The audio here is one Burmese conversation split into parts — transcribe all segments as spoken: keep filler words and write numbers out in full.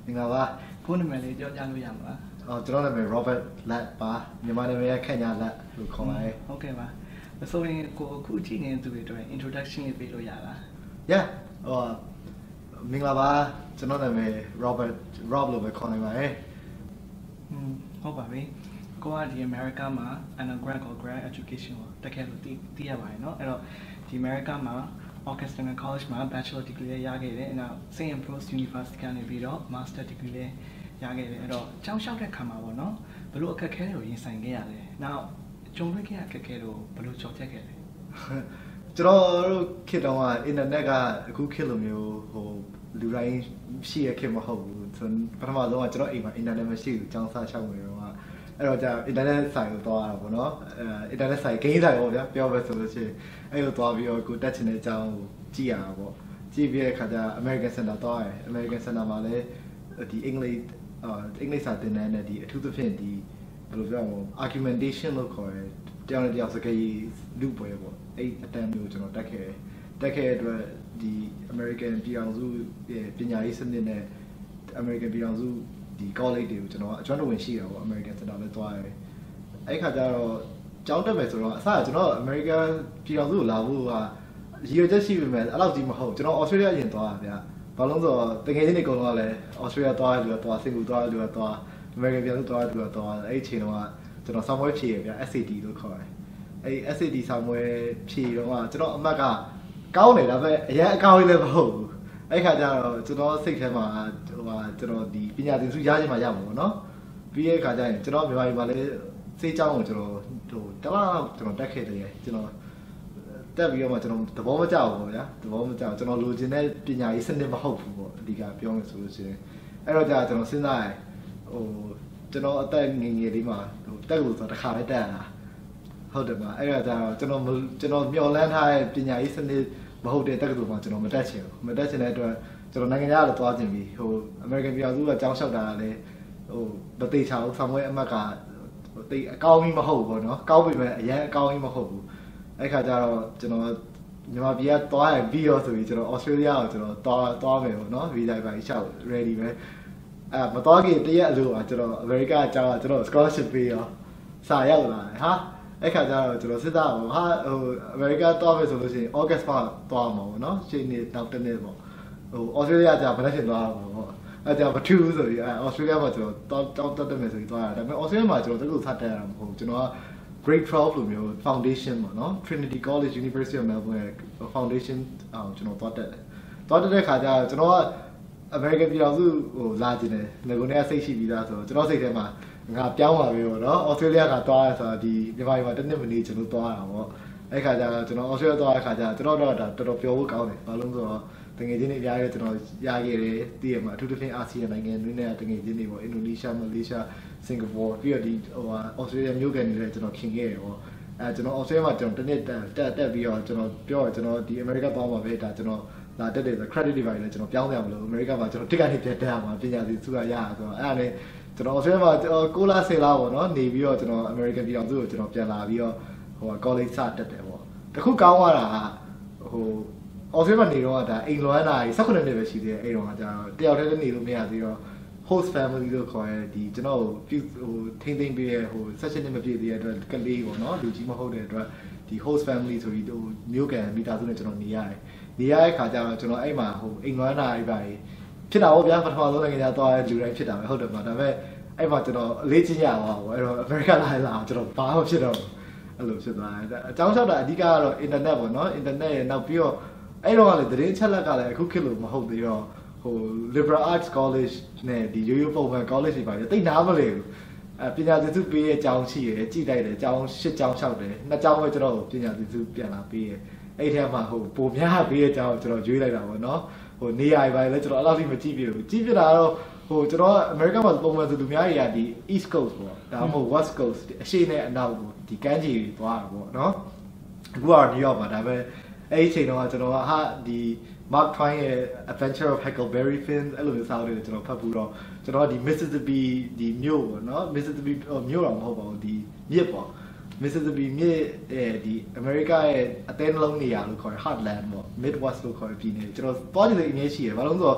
မင်္ဂလာပါကိုနာမည်လေးပြောကြလို့ရမှာအော်ကျွန်တော်နာမည် Robert လက်ပါမြန်မာနာမည်ကခန့်ညာလက်လို့ခေါ်ပါတယ်ဟုတ်ကဲ့ပါဆိုရင်ကိုအခုကြည့်နေတဲ့သူတွေအတွက် introduction လေးပေးလို့ရလား Yeah ဟောမင်္ဂလာပါကျွန်တော်နာမည် Robert Rob လို့ပဲခေါ်နေပါတယ်อืมဟုတ်ပါပြီကိုကဒီ America မှာ undergrad ကို grad education ကိုတက်ခဲ့လို့သိရပါတယ်เนาะအဲ့တော့ဒီ America မှာ Augustana College မှာ bachelor degree လေးရခဲ့တယ်အဲ့တော့ Saint Ambrose University ကနေပြီးတော့ master degree လေးရခဲ့တယ်အဲ့တော့ကျောင်းလျှောက်တဲ့ခါမှာပေါ့နော်ဘယ်လိုအခက်အခဲတွေကိုရင်ဆိုင်ခဲ့ရလဲနောက်ကြုံတွေ့ခဲ့ရအခက်အခဲတွေကိုဘယ်လိုကျော်ဖြတ်ခဲ့လဲကျွန်တော်တို့ခေတ်တုန်းက internet ကအခုခေတ်လိုမျိုးဟိုလူတိုင်းရှိရခေတ်မဟုတ်ဘူးဆိုပထမဆုံးကကျွန်တော်အိမ်မှာ internet မရှိဘူးကျောင်းစာလျှောက်နေတော့အဲ့တော့じゃ internet ဆိုင်ကိုသွားရတာပေါ့နော်အဲ internet ဆိုင် game ဆိုင်ပေါ့ဗျာပြောပဲဆိုလို့ရှိရင်အဲ့ကိုသွားပြီးတော့ကိုတက်ချင်တဲ့အကြောင်းကိုကြည့်ရတာပေါ့ကြည့်ပြီးတဲ့အခါကျ American Center သွားရတယ် American Center မှာလည်းဒီအင်္ဂလိပ်အာအင်္ဂလိပ်စာသင်တန်းနဲ့ဒီအထူးသဖြင့်ဒီဘယ်လိုပြောရမလဲ argumentation လို့ခေါ်တယ်တရားနဲ့တရားစကားရေးလူပွဲပေါ့အဲ့အတန်းမျိုးကျွန်တော်တက်ခဲ့တက်ခဲ့တဲ့အတွက်ဒီ American ပြည်အောင်စုပညာရေးစနစ်နဲ့ American ပြည်အောင်စုဒီ college တွေကိုကျွန်တော်အကျွမ်းတဝင်ရှိတာပေါ့ American Center လည်းသွားရတယ်အဲ့ခါကျတော့ကျောင်းတက်မယ်ဆိုတော့အစကကျွန်တော် American ပြည်အောင်စုကိုလာဖို့ကရည်ရွယ်ချက်ရှိပေမဲ့အဲ့လောက်ကြီးမဟုတ်ကျွန်တော် Australia အရင်သွားတာဗျာဘာလို့ဆိုတော့တကယ်ချင်းတွေအကုန်လုံးကလည်း Australia သွားတယ်လို့သွား Singapore သွားတယ်လို့သွား American ပြည်အောင်စုသွားတယ်လို့သွားအဲ့အချိန်တုန်းကကျွန်တော် somewhere ဖြည့်ရဗျာ S A T လို့ခေါ်တယ်အဲ့ S A T somewhere ဖြည့်တော့ကကျွန်တော်အမှတ်ကကောင်းတယ်ဒါပေမဲ့အရင်အကောင်းကြီးလည်းမဟုတ်ဘူးအဲ့ခါကျတော့ကျွန်တော်စိတ်ထဲမှာဟိုဟာကျွန်တော်ဒီပညာသင်စုရချင်မှရမှာပေါ့နော်ပြီးရဲ့ခါကျရင်ကျွန်တော်မြန်မာပြည်မှာလည်းစေးချောင်းကိုကျွန်တော်ဟိုတလားကျွန်တော်တက်ခဲ့တယ်ကျွန်တော်တက်ပြီးတော့မှကျွန်တော်သဘောမကျဘူးပေါ့ဗျာသဘောမကျကျွန်တော်လိုချင်တဲ့ပညာရေးစနစ်မဟုတ်ဘူးပေါ့အဓိကပြောမယ်ဆိုလို့ရှိရင်အဲ့တော့ကြာကျွန်တော်စဉ်းစားရဟိုကျွန်တော်အသက်ငယ်ငယ်လေးမှာဟိုတက်လို့ဆိုတော့တစ်ခါပဲတက်ရတာဟုတ်တယ်ပါအဲ့တော့ကြာကျွန်တော်ကျွန်တော်မျှော်လင့်ထားတဲ့ပညာရေးစနစ်မဟုတ်တဲ့တက္ကသိုလ်မှာကျွန်တော်မတက်ချင်ဘူးမတက်ချင်တဲ့အတွက်ကျွန်တော်နိုင်ငံခြားကိုသွားချင်ပြီဟို American ပြည်အောင်စုကကျောင်းလျှောက်တာလည်းဟိုမသိချဘူးဆောင်းဝဲအမတ်ကတိတ်အကောင်းကြီးမဟုတ်ဘူးပေါ့နော်ကောင်းပြီမဲ့အရင်အကောင်းကြီးမဟုတ်ဘူးအဲ့ခါကျတော့ကျွန်တော်မြန်မာပြည်ကသွားရင်ပြီးရောဆိုပြီးကျွန်တော် Australia ကိုကျွန်တော်သွားသွားမယ်ပေါ့နော် visa ပါရှောက် ready ပဲအဲမသွားခင်တရက်အလိုပါကျွန်တော် America အကြောင်းကျွန်တော် scholarship ပေးရောစာရောက်လာတယ်ဟာအဲ့ခါကျတော့ကျွန်တော်စစ်သားပေါ့ဟာဟို America သွားမယ်ဆိုလို့ရှိရင် August မှာသွားမှာပေါ့နော်ရှင်းနေနောက်တစ်နေ့ပေါ့ဟို Australia ကဘယ်နဲ့ရှင်သွားမှာပေါ့အဲ့ကြောင့်မထူးဆိုပြီးအဲ Australia မှာကျွန်တော်တောင်းတောင်းတက်မယ်ဆိုပြီးသွားတာဒါပေမဲ့ Australia မှာကျွန်တော်တကူစတက်ရတာမဟုတ်ဘူးကျွန်တော်က grade twelve လို့မျိုး foundation ပေါ့နော် Trinity College University of Melbourne foundation အောင်ကျွန်တော်သွားတက်တယ်သွားတက်တဲ့ခါကျတော့ကျွန်တော်က American ပြည်တော်စုဟိုလာကျင်တယ်ငါကနေစိတ်ရှိပြီးသားဆိုတော့ကျွန်တော်စိတ်ထဲမှာငါပြောင်းပါပြီပေါ့နော် Australia ကသွားရဆိုတော့ဒီမြန်မာပြည်မှာတစ်နှစ်မနေကျွန်တော်သွားတာပေါ့အဲ့ခါကျတော့ကျွန်တော် Australia သွားတဲ့ခါကျတော့ကျွန်တော်တော့တော်တော်ပျော်ဖို့ကောင်းတယ်ဘာလို့ဆိုတော့တကယ်ချင်းတွေအများကြီးကျွန်တော်ရခဲ့တယ်တည်ရမှာအထူးသဖြင့်အာဆီယံနိုင်ငံတွေနဲ့တကယ်ချင်းတွေပေါ့အင်ဒိုနီးရှားမလေးရှားစင်ကာပူပြီးတော့ဒီဟိုဟာ Australia မျိုးကန်တွေလည်းကျွန်တော်ခင်ခဲ့တယ်ပေါ့အဲကျွန်တော် Australia မှာကျွန်တော်တစ်နှစ်တက်တက်ပြီးတော့ကျွန်တော်ပြောရကျွန်တော်ဒီ America သွားမှာပဲဒါကျွန်တော်လာတက်တယ်ဆို credit တွေပါလေကျွန်တော်ပြောင်းရမလို့ America မှာကျွန်တော်တစ်ကနေတက်တက်ရမှာပညာစီစုရရဆိုတော့အဲ့ဒါနဲ့ကျွန်တော် Australia မှာကိုလာဆေလာပေါ့နော်နေပြီးတော့ကျွန်တော် American ပြည်အောင်စုကိုကျွန်တော်ပြန်လာပြီးတော့ဟို college စတက်တယ်ပေါ့တခုကောင်းသွားတာဟိုAustralia မှာနေတော့ဒါအိမ်လွမ်းတာကြီး၁၈နှစ်ပဲရှိသေးတယ်အဲ့တော့ကကြာတယောက်တည်းနေလို့မရသေးတော့ host family လို့ခေါ်ရဲဒီကျွန်တော်ဟိုထိန်းသိမ်းပေးရဲဟို၁၈နှစ်မပြည့်သေးတဲ့အတွက်ကလေးပေါ့နော်လူကြီးမဟုတ်တဲ့အတွက်ဒီ host family ဆိုပြီးဟိုမျိုးကန်မိသားစုနဲ့ကျွန်တော်နေရတယ်နေရတဲ့ခါကျတော့ကျွန်တော်အဲ့မှာဟိုအိမ်လွမ်းတာကြီးပါဖြစ်တာပေါ့ဗျာပထမဆုံးနိုင်ငံခြားသွားတဲ့လူတိုင်းဖြစ်တာပဲဟုတ်တယ်ပါဒါပေမဲ့အဲ့မှာကျွန်တော်အလေးချင်းရအောင်ပေါ့အဲ့တော့ America လာလာကျွန်တော်ဘာမှဖြစ်တော့အဲ့လိုဖြစ်သွားတယ်အကြောင်းလျှောက်တာအဓိကကတော့ internet ပေါ့နော် internet ရဲ့နောက်ပြီးတော့အဲ့တော့ကလည်းသတင်းချက်လက်ကလည်းအခုခေတ်လိုမဟုတ်သေးတော့ဟို liberal arts college နဲ့ဒီရိုးရိုးပုံမှန် college တွေပါလေတိတ်နားမလဲဘူးအဲပညာသင်စုပေးရဲ့အကြောင်းရှိရယ်ကြည်တိုက်တယ်အကြောင်းရှစ်ကြောင်းလျှောက်တယ်နှစ်ကြောင်းပဲကျွန်တော်ပညာသင်စုပြန်လာပေးရယ်အဲ့ထဲမှာဟိုပုံများပေးရဲ့အကြောင်းကျွန်တော်ရွေးလိုက်တာပေါ့နော်ဟိုနေရာတွေပါလေကျွန်တော်အဲ့လောက်ထိမကြည့်ပြဘူးကြည့်ပြတာတော့ဟိုကျွန်တော် America မှာပုံမှန်ဆိုလူများတွေကဒီ East Coast ပေါ့ဒါမှမဟုတ် West Coast အရှေ့နဲ့အနောက်ကိုဒီကမ်းခြေတွေသွားတာပေါ့နော်အခုကတော့ New York မှာဒါပဲအဲ့ဒီအချိန်တော့ကျွန်တော်ကဟာဒီ Mark Twain ရဲ့ Adventure of Huckleberry Finn အဲ့လိုမျိုးစာအုပ်တွေကိုကျွန်တော်ဖတ်ပြီးတော့ကျွန်တော်ဒီ Mississippi ဒီမြို့ပေါ့နော် Mississippi မြို့တော့မဟုတ်ပါဘူးဒီမြစ်ပေါ့ Mississippi မြစ်အဲဒီ America ရဲ့အသေးနှလုံးနေရာလို့ခေါ်ရ Heartland ပေါ့ Midwest လို့ခေါ်ရပြည်နယ်ကျွန်တော်သွားကြည့်တဲ့အမြဲရှိရဘာလို့လဲဆိုတော့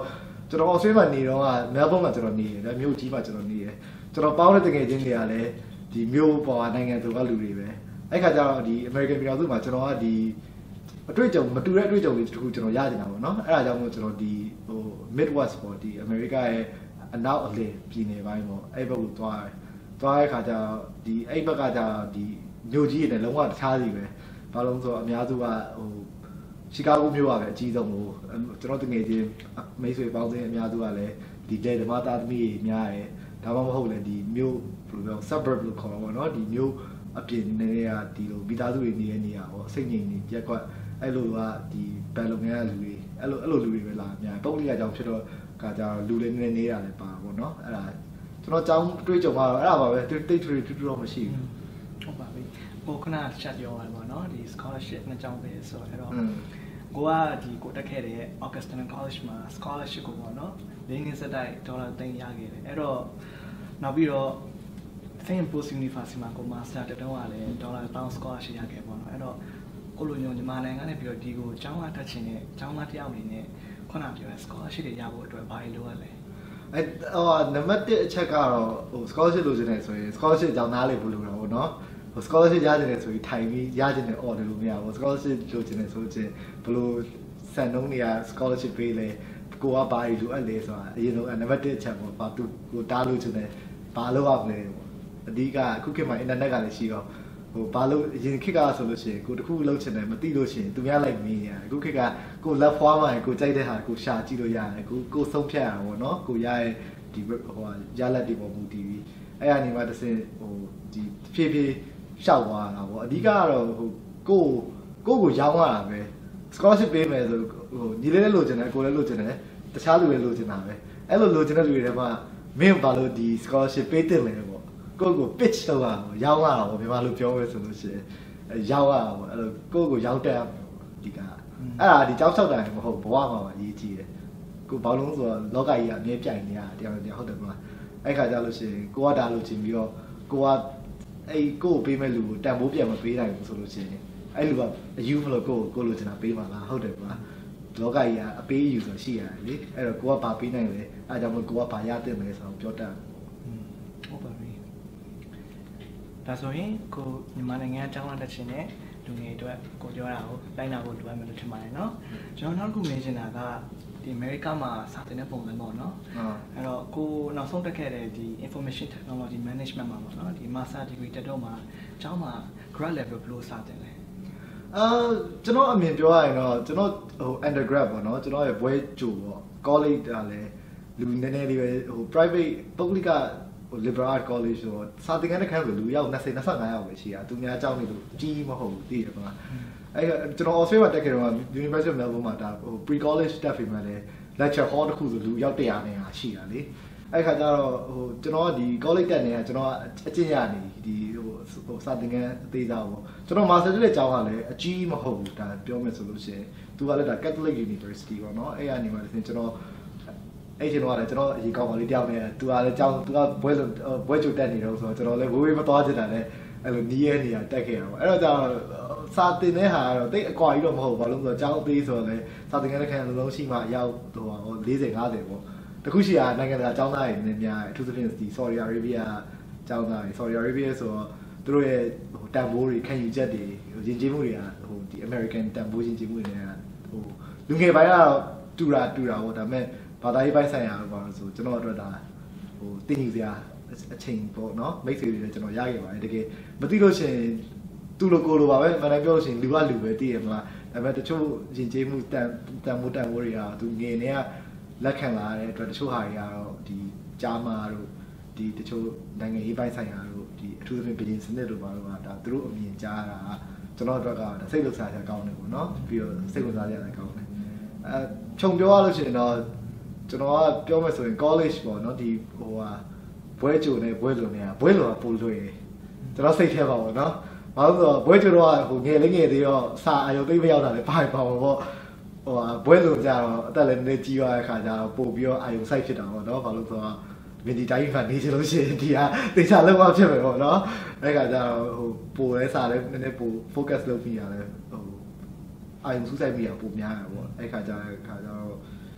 ကျွန်တော် Australia မှာနေတော့က Melbourne မှာကျွန်တော်နေတယ်မြို့ကြီးမှာကျွန်တော်နေတယ်ကျွန်တော်ပေါင်းတဲ့တကယ်ချင်းတွေကလည်းဒီမြို့ပေါ်နိုင်ငံသူကလူတွေပဲအဲ့ခါကျတော့ဒီ American ပြည်တော်စုမှာကျွန်တော်ကဒီအတွေ့အကြုံမတူတဲ့အတွေ့အကြုံတွေတခုကျွန်တော်ရနေတာပေါ့နော်အဲ့ဒါကြောင့်မို့ကျွန်တော်ဒီဟို Midwest ပေါ့ဒီ America ရဲ့အနောက်အလယ်ပြည်နယ်ပိုင်းပေါ့အဲ့ဘက်ကိုသွားတယ်သွားတဲ့ခါကျတော့ဒီအဲ့ဘက်ကကျတော့ဒီမြို့ကြီးတွေနဲ့လုံးဝတခြားစီပဲဘာလို့ဆိုတော့အများစုကဟိုရှီကာဂိုမြို့ကပဲအကြီးဆုံးကိုကျွန်တော်တကယ်ချင်းမိတ်ဆွေပေါင်းစင်းအများစုကလည်းဒီလေဓမ္မသားသမီးတွေများတယ်ဒါမှမဟုတ်လည်းဒီမြို့ဘယ်လိုပြော suburb လို့ခေါ်တာပေါ့နော်ဒီမြို့အပြင်နေရဒီလိုမိသားစုတွေနေတဲ့နေရာပေါ့စိတ်ငြိမ်နေရက်ကွက်အဲ့လိုကဒီဘယ်လိုငယ်လူတွေအဲ့လိုအဲ့လိုလူတွေပဲလာအများပုံလိကကြောင်ဖြစ်တော့ကကြတော့လူတွေနေနေနေတာလည်းပါပေါ့နော်အဲ့ဒါကျွန်တော်ကြောင်းတွေးကြုံတော့အဲ့ဒါပါပဲတိတ်တိတ်ထွေထူးထူးတော့မရှိဘူးဟုတ်ပါပြီဟိုခုနချက်ပြောရပါတော့ဒီ scholarship နဲ့ကြောင်းပဲဆိုတော့အဲ့တော့ကိုကဒီကိုတက်ခဲ့တဲ့ Augustine College မှာ scholarship ကိုပေါ့နော်လေးနှစ်စတိုက်ဒေါ်လာသိန်းရခဲ့တယ်အဲ့တော့နောက်ပြီးတော့ Saint Paul's University မှာကို master တက်တော့ကလည်းဒေါ်လာတောင်း scholarship ရခဲ့ပေါ့နော်အဲ့တော့ကိုလိုညုံညီမနိုင်ငံနဲ့ပြီးတော့ဒီကိုကျောင်းကတက်ချင်တဲ့ကျောင်းသားတယောက်အနေနဲ့ခုနပြောတဲ့ scholarship တွေရဖို့အတွက်ဘာလို့လိုရလဲအဲဟိုနံပါတ်တစ်အချက်ကတော့ဟို scholarship လိုချင်တယ်ဆိုရင် scholarship ကြောင်းသားလေးဘူးလို့တော့ဗောနော်ဟို scholarship ရချင်တယ်ဆိုရင်ထိုင်ပြီးရချင်တယ် order လို့မရဘူး scholarship လိုချင်တယ်ဆိုရင်ဘလို့စံနှုန်းတွေက scholarship ပေးလဲကိုကဘာလို့အဲ့လဲဆိုတာအရင်ဆုံးနံပါတ်တစ်အချက်ပေါ့ဘာသူကိုတားလို့ချင်တယ်ဘာလို့ရမလဲပေါ့အဓိကအခုခေတ်မှာ internet ကလည်းရှိတော့ဟိုဘာလို့အရင်ခေတ်ကဆိုလို့ရှိရင်ကိုတခုလုံးချင်တယ်မသိလို့ရှိရင်သူများလိုက်မင်းရတယ်အခုခေတ်ကကိုလက်ဖွားမှကိုကြိုက်တဲ့ဟာကိုရှာကြည့်လို့ရတယ်ကိုကိုဆုံးဖြတ်ရတာပေါ့နော်ကိုရရဲ့ဒီဟိုရလက်တွေပေါ်မူတည်ပြီးအဲ့အနေမှာတစ်စင်ဟိုဒီဖြည်းဖြည်းရှောက်သွားတာပေါ့အဓိကကတော့ဟိုကိုကိုကိုရောင်းရတာပဲ scholarship ပေးမယ်ဆိုဟိုညီလေးလည်းလိုချင်တယ်ကိုလည်းလိုချင်တယ်တခြားလူလည်းလိုချင်တာပဲအဲ့လိုလိုချင်တဲ့လူတွေထဲမှာမင်းဘာလို့ဒီ scholarship ပေးတင်လဲပေါ့ကိုကို pitch လုပ်ရအောင်ရောင်းရအောင်မြန်မာလိုပြောမယ်ဆိုလို့ရှိရင်ရောင်းရအောင်အဲ့လိုကိုကိုရောင်းတက်အောင်ဒီကအဲ့ဒါဒီကြောက်ချောက်တိုင်းမဟုတ်ဘဝမှာပါအရေးကြီးတယ်ကိုဘာလို့ဆိုတော့လောကကြီးကအမြဲပြိုင်နေရတရားတရားဟုတ်တယ်မလားအဲ့ခါကြလို့ရှိရင်ကိုကဒါလို့ချင်ပြီးတော့ကိုကအဲ့ကိုကိုပေးမဲ့လူကိုတန်ဖိုးပြန်မပေးနိုင်ဘူးဆိုလို့ရှိရင်အဲ့လူကအယူမလို့ကိုကိုလိုချင်တာပေးမှာလားဟုတ်တယ်မလားလောကကြီးကအပေးယူဆိုရှိရတယ်လေအဲ့တော့ကိုကဘာပေးနိုင်လဲအဲ့ကြောင့်မို့ကိုကဘာရတဲ့မလဲဆိုတော့ပြောတတ်ဟုတ်ပါပြီဒါဆိုရင်ကိုမြန်မာနိုင်ငံအကြောင်းအရာချင်းနဲ့လူငယ်အတွက်ကိုပြောတာကိုတိုင်းတာဖို့လိုအပ်မယ်လို့ထင်ပါတယ်เนาะကျွန်တော်နောက်တစ်ခုမေးချင်တာကဒီ America မှာစာသင်တဲ့ပုံစံပေါ့เนาะအဲ့တော့ကိုနောက်ဆုံးတက်ခဲ့တဲ့ဒီ information technology management မှာပေါ့เนาะဒီ master degree တက်တော့မှာအကြောင်းမှာ grad level ဘယ်လိုစာသင်လဲအာကျွန်တော်အမြင်ပြောရရင်တော့ကျွန်တော်ဟို undergrad ပေါ့เนาะကျွန်တော်ရဲ့ဘွဲကြိုပေါ့ college ကလည်းလူနည်းနည်းလေးပဲဟို private ပုဂ္ဂလိကဟို liberal art college ဆိုတော့စာသင်ခန်းတစ်ခန်းဆိုလူရောက်၂၀ ၂၅ယောက်ပဲရှိတာသူများအကြောင်းနေလို့ကြီးမဟုတ်ဘူးသိရပါအဲ့ကျွန်တော် Australia မှာတက်ခဲ့တော့ University of Melbourne မှာဒါဟို pre college တက်ပြီးမှလည်း lecture hall တစ်ခုဆိုလူရောက်၁၀၀နဲ့ဟာရှိတာလေအဲ့ခါကျတော့ဟိုကျွန်တော်ကဒီ college တက်နေတာကျွန်တော်အကျင့်ရနေဒီဟိုဟိုစာသင်ခန်းအသေးစားပေါ့ကျွန်တော် master တဲ့ကျောင်းကလည်းအကြီးမဟုတ်ဘူးဒါပြောမယ်ဆိုလို့ရှိရင်သူကလည်းဒါ Catholic University ပေါ့နော်အဲ့ကနေမှလည်းကျွန်တော်အဲ့ကျွန်တော်ကလည်းကျွန်တော်အရေးကောင်းပါလေးတယောက်နဲ့သူကလည်းကျောင်းသူကဘွဲဘွဲချိုတက်နေတော့ဆိုတော့ကျွန်တော်လည်းဝေးဝေးမသွားချင်တာနဲ့အဲ့လိုနီးရဲနေရတက်ခဲ့ရပါအဲ့တော့ကျတော့စာတင်တဲ့ဟာကတော့တိတ်အကွာကြီးတော့မဟုတ်ဘာလို့ဆိုတော့ကျောင်းအသေးဆိုတော့လည်းစာတင်တဲ့ခန်းလုံးလုံးရှိမှရောက်ဟို၄၀ ၅၀ပေါ့တခုရှိတာနိုင်ငံတကာကျောင်းသားတွေနည်းများအထူးသဖြင့်ဒီ Saudi Arabia ကျောင်းသားတွေ Saudi Arabia ဆိုတော့သူတို့ရဲ့ဟိုတန်ဖိုးတွေခံယူချက်တွေယဉ်ကျေးမှုတွေကဟိုဒီ American တန်ဖိုးယဉ်ကျေးမှုတွေကဟိုလူငယ်ပိုင်းကတော့တူတာတူတာပေါ့ဒါပေမဲ့ဘာသာရေးပိုင်းဆိုင်ရာတော့ပါဆိုကျွန်တော်အတွက်ဒါဟိုတင်ယူစရာအချိန်ပေါ့နော်မိတ်ဆွေတွေလည်းကျွန်တော်ရခဲ့ပါတယ်တကယ်မသိလို့ရှိရင်သူ့လိုကိုလိုပါပဲမနိုင်ပြောလို့ရှိရင်လူကလူပဲသိရမလားဒါပေမဲ့တချို့ယဉ်ကျေးမှုတန်တန်မိုးတန်မိုးတွေကသူငယ်နေကလက်ခံလာတဲ့အတွက်တချို့ဟာတွေကတော့ဒီကြားမာတို့ဒီတချို့နိုင်ငံရေးပိုင်းဆိုင်ရာတို့ဒီအထူးသဖြင့်ပြည်စနစ်တို့ပါတော့ဒါသူတို့အမြင်ကြားတာကျွန်တော်တို့ကစိတ်လှုပ်ရှားစရာကောင်းတယ်ပေါ့နော်ပြီးတော့စိတ်ဝင်စားစရာလည်းကောင်းတယ်အဲခြုံပြောရလို့ရှိရင်တော့ကျွန်တော်ကပြောမယ်ဆိုရင် college ပေါ့နော်ဒီဟိုဟာဘွဲကြိုနေဘွဲလုံနေတာဘွဲလုံကပို့လွှဲတယ်ကျွန်တော်စိတ်ထဲပါပေါ့နော်ဘာလို့ဆိုတော့ဘွဲကြိုတော့ဟိုငယ်လေးငယ်သေးတော့စာအယုံသိမရောက်တာလည်းပါပါပေါ့ဟိုဟာဘွဲလုံကြတော့အသက်လည်းနည်းနည်းကြီးသွားတဲ့ခါကျတော့ပို့ပြီးတော့အယုံစိုက်ဖြစ်တာပေါ့နော်ဘာလို့ဆိုတော့ဗီဒီတိုင်းဖန်နေချင်လို့ရှိရင်ဒီဟာတေချာလုံးဝဖြစ်မယ်ပေါ့နော်အဲ့ခါကျတော့ဟိုပို့လဲစာလည်းနည်းနည်းပို့ focus လုပ်ပြီးရတယ်ဟိုအယုံစူးစိုက်ပြီးရပို့များတယ်ပေါ့အဲ့ခါကျတဲ့ခါကျတော့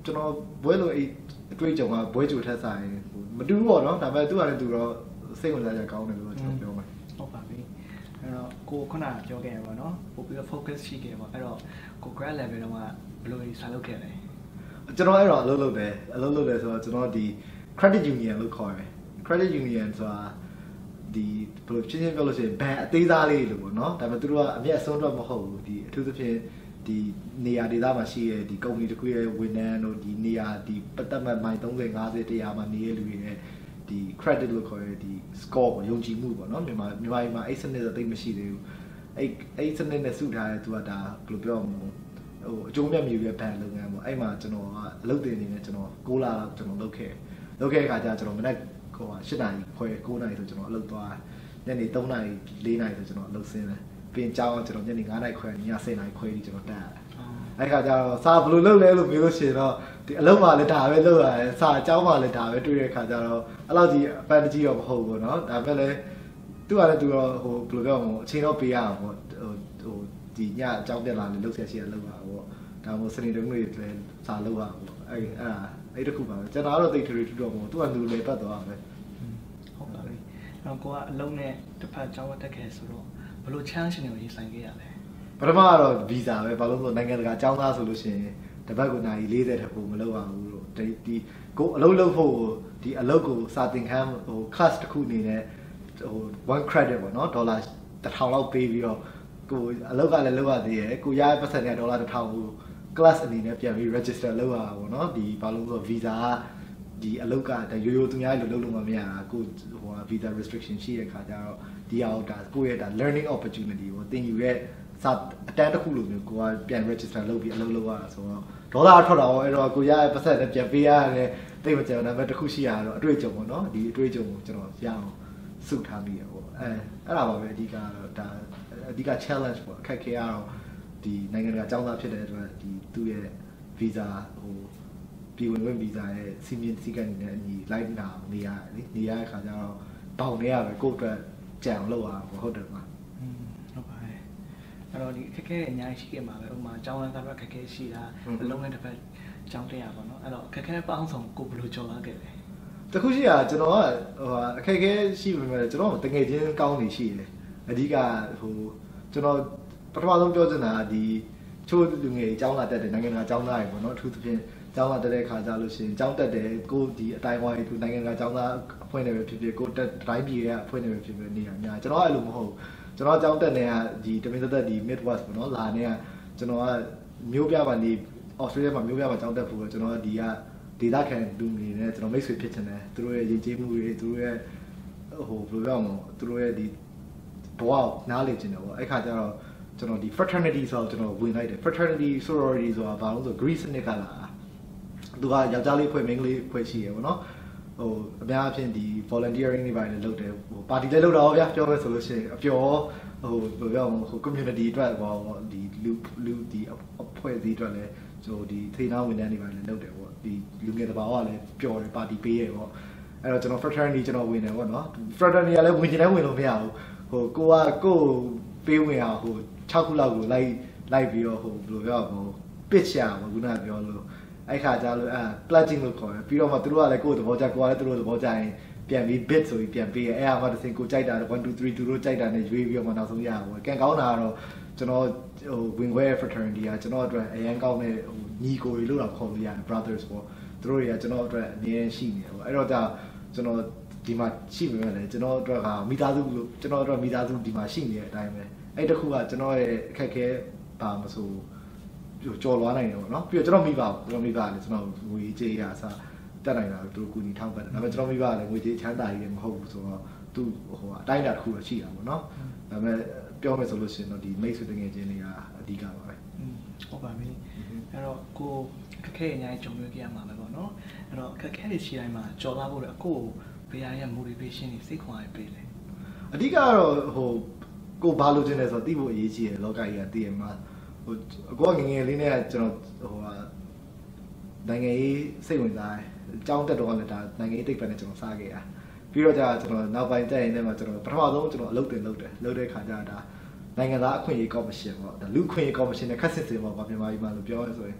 ကျွန်တော်ဘွဲလိုအဲ့အတွေ့အကြုံကဘွဲကြိုထက်ဆိုင်မတူဘူးပေါ့နော်ဒါပေမဲ့သူကလည်းသူတော့စိတ်ဝင်စားကြကောင်းတယ်လို့ကျွန်တော်ပြောမှာဟုတ်ပါပြီအဲ့တော့ကိုခုနပြောခဲ့ရပါတော့ပို့ပြီးတော့ focus ရှိခဲ့ပါအဲ့တော့ကို grad level တော့ကဘယ်လိုစာလုပ်ခဲ့လဲကျွန်တော်အဲ့တော့အလုပ်လုပ်တယ်အလုပ်လုပ်တယ်ဆိုတော့ကျွန်တော်ဒီ credit union လို့ခေါ်တယ် credit union ဆိုတာဒီဘယ်လိုချင်းချင်းပြောလို့ရှိရင်ဘဏ်အသေးစားလေးလို့ပေါ့နော်ဒါပေမဲ့သူတို့ကအမြတ်အစွန်းတော့မဟုတ်ဘူးဒီအထူးသဖြင့်ဒီနေရာဒေသမှာရှိရဲ့ဒီကုမ္ပဏီတစ်ခုရဲ့ဝန်ထမ်းတို့ဒီနေရာဒီပတ်သက်မဲ့မိုင်30 50 100မှာနေရလူတွေရဲ့ဒီ credit လို့ခေါ်တဲ့ဒီ score ပေါ့ယုံကြည်မှုပေါ့နော်မြန်မာမြန်မာပြည်မှာအဲ့စနစ်တော့သိမရှိသေးဘူးအဲ့အဲ့စနစ်နဲ့စုထားတဲ့သူကဒါဘယ်လိုပြောမလဲဟိုအကျိုးမြတ်မြူရဲ့ဘဏ်လုပ်ငန်းပေါ့အဲ့မှာကျွန်တော်ကအလုပ်တင်နေနဲ့ကျွန်တော်6လလောက်ကျွန်တော်လုပ်ခဲ့လုပ်ခဲ့တဲ့အခါကျကျွန်တော်မနေ့ဟို8နာရီခွဲ9နာရီဆိုကျွန်တော်အလုပ်သွားညနေ3နာရီ4နာရီဆိုကျွန်တော်အလုပ်ဆင်းတယ်ပြင်ကြောင်းကျွန်တော်ညနေ9နာရီခွဲည10နာရီခွဲကြီးကျွန်တော်တက်ရတယ်အဲ့ခါကျတော့စာဘယ်လိုလုပ်လဲလို့ပြောလို့ရှိရင်တော့ဒီအလုပ်မှလည်းဒါပဲလုပ်ရတယ်စာအကြောင်းမှလည်းဒါပဲတွေ့တဲ့ခါကျတော့အဲ့လောက်ကြီးအပန်းတကြီးတော့မဟုတ်ဘူးเนาะဒါပေမဲ့လည်းသူကလည်းသူတော့ဟိုဘယ်လိုပြောမလဲအချိန်တော့ပေးရအောင်ပေါ့ဟိုဟိုဒီညအကြောင်းတက်လာလေလုပ်ဆက်ရှိရလုပ်ပါပေါ့ဒါမှမဟုတ်စနေတုန်းတွေလည်းစာလုပ်ရပေါ့အဲ့အဲ့ဒါအဲ့တခုပါပဲကျွန်တော်ကတော့တိတ်ထရီထူတော့မဟုတ်သူကလူလေပတ်သွားပဲဟုတ်ပါပြီအဲ့တော့ကိုကအလုံးနဲ့တစ်ဖက်ကြောင်းတက်ခဲ့ဆိုတော့ဘယ်လို challenge တွေကိုရင်ဆိုင်ခဲ့ရလဲပထမကတော့ visa ပဲဘာလို့ဆိုနိုင်ငံတကာအကြောင်းသားဆိုလို့ရှိရင်တပတ်ကိုနိုင်40ထက်ပိုမလုပ်ရဘူးလို့ဒီဒီကိုအလုပ်လုပ်ဖို့ဒီအလုပ်ကိုစာသင်ခန်းဟို class တစ်ခုအနေနဲ့ဟို one credit ပေါ့နော်ဒေါ်လာတစ်ထောင်လောက်ပေးပြီးတော့ကိုအလုပ်ကလည်းလုပ်ရသေးတယ်ကိုရတဲ့ပတ်စံနဲ့ဒေါ်လာတစ်ထောင်ကို class အနေနဲ့ပြန်ပြီး register လုပ်ရတာပေါ့နော်ဒီဘာလို့ဆို visa ကဒီအလုပ်ကရိုးရိုးသူများလိုလုပ်လို့မရတာကိုဟို visa restriction ရှိတဲ့ခါကျတော့ဒီအောင်ဒါကိုရဲ့ဒါ learning opportunity ကိုသင်ယူရဲ့စာအတန်းတစ်ခုလိုမျိုးကိုကပြန် register လုပ်ပြီးအလုပ်လုပ်ရတာဆိုတော့ဒေါ်လာထွက်တာရောအဲ့တော့ကိုရရဲ့ပတ်စံနဲ့ပြန်ပေးရတယ်တိတ်မကြမ်းဒါပေမဲ့တစ်ခုရှိရတော့အတွေ့အကြုံပေါ့နော်ဒီအတွေ့အကြုံကိုကျွန်တော်ရအောင်စုထားမိရပေါ့အဲအဲ့ဒါပါပဲအဓိကတော့ဒါအဓိက challenge ပေါ့အခက်ခဲရတော့ဒီနိုင်ငံတကာအကြောင်းသားဖြစ်တဲ့အတွက်ဒီသူ့ရဲ့ visa ဟိုပြည်ဝင်ခွင့် visa ရဲ့စီမင်းစည်းကမ်းတွေနဲ့အညီလိုက်နာနေရတယ်လေနေရတဲ့ခါကျတော့ပေါင်နေရပဲကိုယ့်အတွက်ကြံအောင်လုပ်ရမှာဟုတ်တယ်မှာဟုတ်ပါတယ်အဲ့တော့ဒီအခက်ခဲအများကြီးရှိခဲ့မှာပဲဥပမာအကြောင်းသားကတော့အခက်ခဲရှိတာအလုံးနဲ့တစ်ဖက်အကြောင်းတက်ရပါတော့အဲ့တော့အခက်ခဲပေါင်းဆောင်ကိုဘယ်လိုကြော်လာခဲ့လဲတခုရှိတာကျွန်တော်ကဟိုအခက်ခဲရှိပေမဲ့ကျွန်တော်တကယ်ချင်းကောင်းနေရှိတယ်အဓိကဟိုကျွန်တော်ပထမဆုံးပြောချင်တာကဒီချိုးလူငယ်အကြောင်းလာတက်တယ်နိုင်ငံတကာအကြောင်းသားတွေပေါ့နော်အထူးသဖြင့်အကြောင်းလာတက်တဲ့ခါကြလို့ရှိရင်အကြောင်းတက်တယ်ကိုဒီအတိုင်းဝိုင်းသူနိုင်ငံတကာအကြောင်းသားအဖွဲ့နဲ့ပဲဖြစ်ဖြစ်ကိုတက်တိုင်းပြည်ရဲ့အဖွဲ့နဲ့ပဲဖြစ်ဖြစ်နေရများကျွန်တော်အဲ့လိုမဟုတ်ကျွန်တော်အကြောင်းတက်နေကဒီတမင်သက်ဒီ Midwest ပေါ့နော်လာနေကကျွန်တော်ကမျိုးပြပါနေ Australia မှာမျိုးပြပါအကြောင်းတက်ဖို့ကျွန်တော်ကဒီကဒေသခံလူတွေနဲ့ကျွန်တော်မိတ်ဆွေဖြစ်ချင်တယ်သူတို့ရဲ့ရည်ကြည်မှုတွေသူတို့ရဲ့ဟိုဘယ်လိုပြောမလဲသူတို့ရဲ့ဒီဘဝနားလည်ချင်တယ်ပေါ့အဲ့ခါကျတော့ကျွန်တော်ဒီ fraternity ဆိုတော့ကျွန်တော်ဝင်လိုက်တယ် fraternity sorority ဆိုတာဘာလို့ဆို Greece နှစ်ကလာသူကယောက်ျားလေးဖွဲ့မိန်းကလေးဖွဲ့ရှိရပေါ့နော်ဟိုအများအဖြစ်ဒီ volunteering တွေပိုင်းလည်းလုပ်တယ်ဟို party လည်းလုပ်တာဗျာပြောမယ်ဆိုလို့ရှိရင်အပျော်ဟိုဘယ်လိုပြောမလဲဟို community အတွက်ပေါ့ဒီလူလူဒီအဖွဲ့အစည်းအတွက်လည်းဟိုဒီထေနာဝန်ထမ်းတွေပိုင်းလည်းလုပ်တယ်ပေါ့ဒီလူငယ်တဘာဝကလည်းပျော်တယ် party ပေးရပေါ့အဲ့တော့ကျွန်တော် fraternity ကျွန်တော်ဝင်တယ်ပေါ့နော် fraternity ကလည်းဝင်ချင်တယ်ဝင်လို့မရဘူးဟိုကိုကကိုပေးဝင်အောင်ဟို6ခုလောက်ကိုလိုက်လိုက်ပြီးတော့ဟိုဘယ်လိုပြောမလဲ pitch ရအောင်ခုနကပြောလို့အဲ့ခါကျလို့အဲ pledging လို့ခေါ်တယ်ပြီးတော့မှသူတို့ကလည်းကိုယ့်သဘောကျကိုယ်ကလည်းသူတို့သဘောကျရင်ပြန်ပြီး bid ဆိုပြီးပြန်ပေးရအဲ့အမှတစ်စင်ကိုကြိုက်တာone two threeသူတို့ကြိုက်တာနဲ့ရွေးပြီးတော့မှနောက်ဆုံးရအောင်ကံကောင်းတာကတော့ကျွန်တော်ဟိုဝင်ခွဲ fraternity ကကျွန်တော်အတွက်အရန်ကောင်းတဲ့ဟိုညီကိုတွေလို့တော့ခေါ်လို့ရတယ် brothers ပေါ့သူတို့တွေကကျွန်တော်အတွက်အမြဲရှိနေတယ်ပေါ့အဲ့တော့ဒါကျွန်တော်ဒီမှာရှိပေမဲ့လည်းကျွန်တော်အတွက်ကမိသားစုလို့ကျွန်တော်အတွက်မိသားစုဒီမှာရှိနေတဲ့အတိုင်းပဲအဲ့တခုကကျွန်တော်ရဲ့အခက်ခဲပါမဆိုကြော်လွားနိုင်တယ်ပေါ့နော်ပြီးတော့ကျွန်တော်မိဘကျွန်တော်မိဘလည်းကျွန်တော်ငွေကြေးရအစားတက်နိုင်တာသူတို့ကူညီထောက်ပံ့တယ်ဒါပေမဲ့ကျွန်တော်မိဘလည်းငွေကြေးချမ်းသာကြီးလည်းမဟုတ်ဘူးဆိုတော့သူဟိုအတိုင်းအတာတစ်ခုတော့ရှိတာပေါ့နော်ဒါပေမဲ့ပြောမယ်ဆိုလို့ရှိရင်တော့ဒီမိတ်ဆွေတငယ်ချင်းတွေကအဓိကပါပဲဟုတ်ပါပြီအဲ့တော့ကိုခက်ခဲအများကြီးကြုံတွေ့ကြရမှာပဲပေါ့နော်အဲ့တော့ခက်ခဲတွေရှိတိုင်းမှာကြော်လာဖို့လည်းအကိုဘယ်ရရဲ့ motivation တွေစိတ်ခွန်အားပေးလဲအဓိကတော့ဟိုကိုဘာလို့ကျင်းလဲဆိုတော့သိဖို့အရေးကြီးတယ်လောကကြီးကသိရမှာဟိုအကောငငယ်လေးနဲ့ကျွန်တော်ဟိုဟာနိုင်ငံရေးစိတ်ဝင်စားတယ်အကြောင်းတက်တော့လည်းဒါနိုင်ငံရေးတိတ်ပတ်နဲ့ကျွန်တော်စားခဲ့တာပြီးတော့ကြာကျွန်တော်နောက်ပိုင်းတက်ရင်လည်းကျွန်တော်ပထမဆုံးကျွန်တော်အလုပ်တင်လုပ်တယ်လုပ်တဲ့ခါကျတော့နိုင်ငံသားအခွင့်အရေးကော်မရှင်ပေါ့ဒါလူခွင့်ရေးကော်မရှင်နဲ့ခက်စစ်စင်ပေါ့ဗာမြန်မာပြည်မှာလို့ပြောရဲဆိုရင်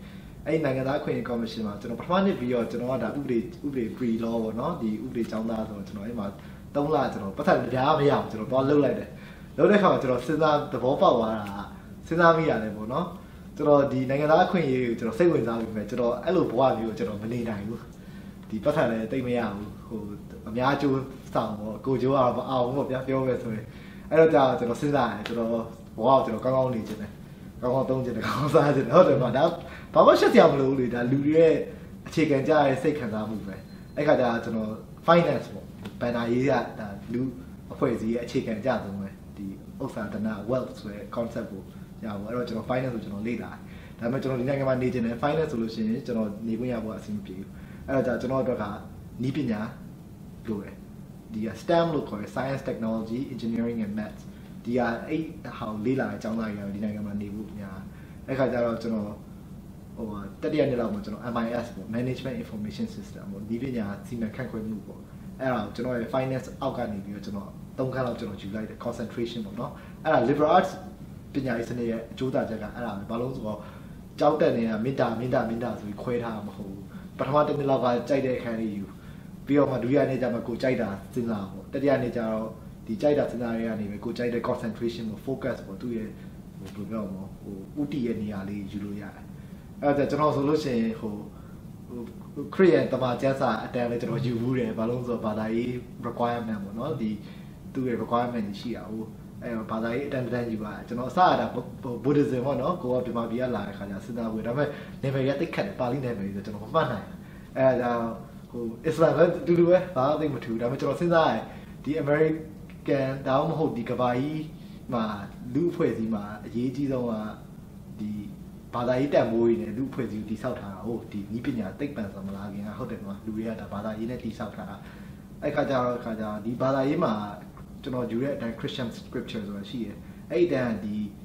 အဲ့နိုင်ငံသားခွင့်ကော်မရှင်မှာကျွန်တော်ပထမနှစ်ပြီးတော့ကျွန်တော်ကဒါဥပဒေဥပဒေ pre law ပေါ့နော်ဒီဥပဒေကျောင်းသားဆိုတော့ကျွန်တော်အဲ့မှာသုံးလကျွန်တော်ပတ်သက်ကြားမရအောင်ကျွန်တော်တော့လှုပ်လိုက်တယ်လှုပ်တဲ့ခါမှာကျွန်တော်စဉ်းစားသဘောပေါက်သွားတာစဉ်းစားမိရတယ်ပေါ့နော်ကျွန်တော်ဒီနိုင်ငံသားအခွင့်အရေးကိုကျွန်တော်စိတ်ဝင်စားပြီးပဲကျွန်တော်အဲ့လိုဘဝမျိုးကိုကျွန်တော်မနေနိုင်ဘူးဒီပတ်သက်လည်းတိတ်မရဘူးဟိုအများကျိုးဆောင်ပေါ့ကိုကျိုးကတော့မအောင်ပေါ့ဗျာပြောမယ်ဆိုရင်အဲ့တော့ကြာကျွန်တော်စဉ်းစားရတယ်ကျွန်တော်ဘဝကိုကျွန်တော်ကောင်းကောင်းနေချင်တယ်ကောင်းကောင်းသုံးချင်တယ်ကောင်းစားချင်တယ်ဟုတ်တယ်မှာဒါဘာမှရှက်စရာမလိုဘူးလေဒါလူတွေရဲ့အခြေခံကြတဲ့စိတ်ခံစားမှုပဲအဲ့ခါကျကျွန်တော် finance ပေါ့ဘဏ္ဍာရေးကဒါလူအဖွဲ့အစည်းရဲ့အခြေခံကြဆုံးပဲဒီဥစ္စာတနာ wealth ဆိုတဲ့ concept ကိုရပါဘူးအဲ့တော့ကျွန်တော် finance ကိုကျွန်တော်လေ့လာတယ်ဒါပေမဲ့ကျွန်တော်ဒီနိုင်ငံမှာနေချင်တယ် finance ဆိုလို့ရှိရင်ကျွန်တော်နေခွင့်ရဖို့အဆင်မပြေဘူးအဲ့တော့ကျွန်တော်အတွက်ကနီးပညာလိုတယ်ဒီ STEM လို့ခေါ်တဲ့ science technology engineering and maths ဒီကအဲ့ဟောင်းလေ့လာတဲ့အကြောင်းသားတွေဒီနိုင်ငံမှာနေဖို့များအဲ့ခါကျတော့ကျွန်တော်ဟိုတတိယနှစ်လောက်မှာကျွန်တော် M I S ပေါ့ management information system ပေါ့ဒီပညာစီမံခန့်ခွဲမှုပေါ့အဲ့ဒါကိုကျွန်တော်ရဲ့ finance အောက်ကနေပြီးတော့ကျွန်တော်သုံးခန်းလောက်ကျွန်တော်ယူလိုက်တယ် concentration ပေါ့နော်အဲ့ဒါ liberal arts ပညာရေးစနစ်ရဲ့အကျိုးသားချက်ကအဲ့ဒါပဲဘာလို့ဆိုတော့ကြောက်တက်နေတာမင်းတာမင်းတာမင်းတာဆိုပြီးခွဲထားမှာမဟုတ်ဘူးပထမတစ်နှစ်လောက်ကကြိုက်တဲ့အခန်းလေးယူပြီးတော့မှဒုတိယနေ့ကျမှကိုကြိုက်တာစဉ်းစားပေါ့တတိယနေ့ကျတော့ဒီကြိုက်တာစဉ်းစားရကနေပဲကိုကြိုက်တဲ့ concentration ကို focus ပေါ့သူ့ရဲ့ဟိုဘယ်လိုပြောမလဲဟိုဥတီရဲ့နေရာလေးယူလို့ရတယ်အဲ့ဒါကျွန်တော်ဆိုလို့ရှိရင်ဟိုဟိုခရီးရတမကျန်းစာအတန်းလေးကျွန်တော်ယူဘူးတယ်ဘာလို့ဆိုတော့ဘာသာရေး requirement ပေါ့နော်ဒီသူ့ရဲ့ requirement ကြီးရှိတာဟိုအဲဘာသာရေးအတန်းတန်းယူပါကျွန်တော်အစရတာ Buddhism ပေါ့နော်ကိုကပြမပြရလာတဲ့ခါကျစဉ်းစားဘူးဒါပေမဲ့ level ရတိတ်ခတ်ပါဠိ level ဆိုကျွန်တော်မမှတ်နိုင်အဲဒါဟို Islam လည်းတူတူပဲဘာသိမထူဒါပေမဲ့ကျွန်တော်စဉ်းစားရတယ်ဒီ American ဒါမှမဟုတ်ဒီကဘာကြီးမှာလူအဖွဲ့အစည်းမှာအရေးကြီးဆုံးကဒီဘာသာရေးတန်ဖိုးတွေနဲ့လူအဖွဲ့အစည်းကိုတည်ဆောက်ထားတာဟုတ်ဒီဤပညာသိပ္ပံဆိုမလားခင်ဗျာဟုတ်တယ်ကွာလူတွေကဒါဘာသာရေးနဲ့တည်ဆောက်ထားတာအဲ့ခါကျတော့ခါကျဒီဘာသာရေးမှာကျွန်တော်ယူတဲ့အတိုင်း Christian scripture ဆိုတာရှိတယ်အဲ့ဒီတန်းဒီ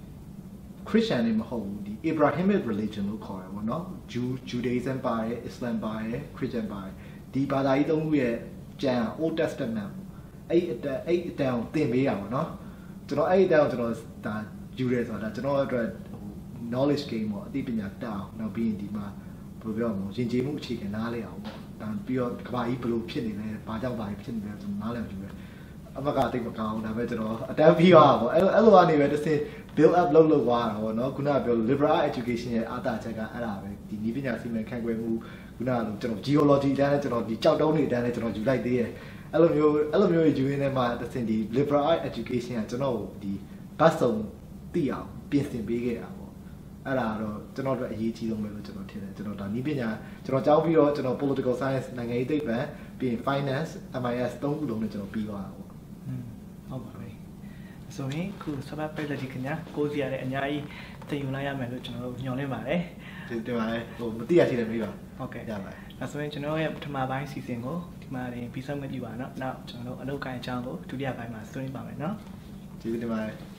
Christian တွေမဟုတ်ဘူးဒီ Abrahamic religion လို့ခေါ်တယ်ပေါ့နော် Jew Judaism ပါတယ် Islam ပါတယ် Christian ပါတယ်ဒီဘာသာရေးသုံးခုရဲ့ကျမ်း Old Testament အဲ့အတန်းအဲ့အတန်းကိုသင်ပေးရပါတော့ကျွန်တော်အဲ့အတန်းကိုကျွန်တော်ဒါယူရဲဆိုတာကျွန်တော်အတွက် knowledge game ပေါ့အသိပညာတက်အောင်နောက်ပြီးရင်ဒီမှာဘယ်လိုပြောမလဲယဉ်ကျေးမှုအခြေခံနားလည်အောင်ပေါ့ဒါပြီးတော့ကဘာကြီးဘယ်လိုဖြစ်နေလဲဘာကြောင့်ဘာဖြစ်နေလဲကျွန်တော်နားလည်အောင်ယူရဲအမကတိတ်မကောင်းဒါပေမဲ့ကျွန်တော်အတန်းပြီးသွားပါပေါ့အဲ့အဲ့လိုကနေပဲတစ်စင် build up လုပ်လုပ်သွားတာပေါ့နော်ခုနကပြော liberal education ရဲ့အားသာချက်ကအဲ့ဒါပဲဒီနည်းပညာစီမံခန့်ခွဲမှုခုနကလိုကျွန်တော် geology တန်းနဲ့ကျွန်တော်ဒီကြောက်တုံးတွေတန်းနဲ့ကျွန်တော်ယူလိုက်သေးတယ်အဲ့လိုမျိုးအဲ့လိုမျိုးယူရင်းနဲ့မှတစ်စင်ဒီ liberal education ကကျွန်တော်ဒီဘတ်စုံသိအောင်ပြင်ဆင်ပေးခဲ့တာပေါ့အဲ့ဒါတော့ကျွန်တော်တို့အရေးကြီးဆုံးပဲလို့ကျွန်တော်ထင်တယ်ကျွန်တော်ဒါနည်းပညာကျွန်တော်ကြောင်းပြီးတော့ကျွန်တော် political science နိုင်ငံရေးသိပ္ပံပြီးရင် finance M I S သုံးခုလုံးနဲ့ကျွန်တော်ပြီးသွားတာပေါ့อืมဟုတ်ပါပြီဆိုရင်ခုစပတ်ပြတဲ့ဒီခင်ဗျာကိုစီရတဲ့အများကြီးသင်ယူလိုက်ရမယ်လို့ကျွန်တော်တို့ညွှန်လင့်ပါတယ်ဒီတင်ပါတယ်ဟိုမသိရသေးတယ်မေးပါဟုတ်ကဲ့ရပါတယ်အဲဆိုရင်ကျွန်တော်ရဲ့ပထမပိုင်းစီစဉ်ကိုဒီမှာနေပြီးဆုံးမပြပါเนาะနောက်ကျွန်တော်တို့အလုပ်ကိုင်အကြောင်းကိုဒုတိယပိုင်းမှာဆွေးနွေးပါမယ်เนาะကျေးဇူးတင်ပါတယ်